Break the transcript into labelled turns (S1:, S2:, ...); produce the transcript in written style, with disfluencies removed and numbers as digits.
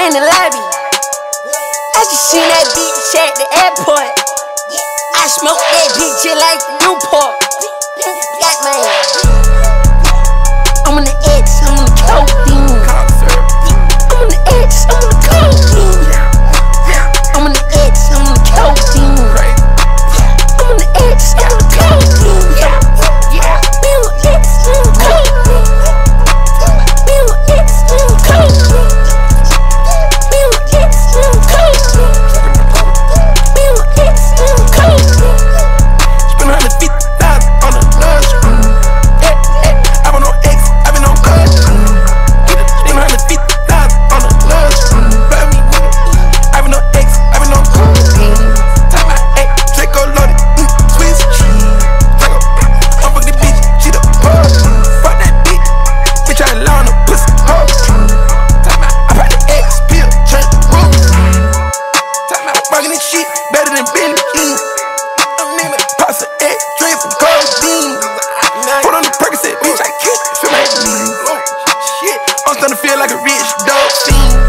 S1: in the lobby. I just seen that bitch at the airport. I smoke that bitch just like Newport. Got my I'm on the X, I'm on the codeine. I'm on the X, I'm on the codeine. I'm on the X, I'm on the codeine. I'm on the X, I'm on the codeine. Be on the X, I'm on the codeine. Be on the X, I'm on the codeine. Be on the X, I'm on the codeine. Be on the X, I'm on the codeine.
S2: Spend 150,000 on the lunch. I been on X, I been on cut. Spend 150,000 on the lunch. Love me, nigga. I been on X, I been on cocaine. Time my X, Draco loaded, Swiss. Draco, I'm fuck this bitch, she the pub. Fuck that bitch, bitch I lie on the pussy hoe. Time my, I pop the X pill, turn the roof. Time my, fucking this shit better than Billy Jean. I'm nigga, pop some X, drink some codeine. Put on the Percocet, bitch, I can't feel my knees. Shit, I'm starting to feel like a rich dog fiend.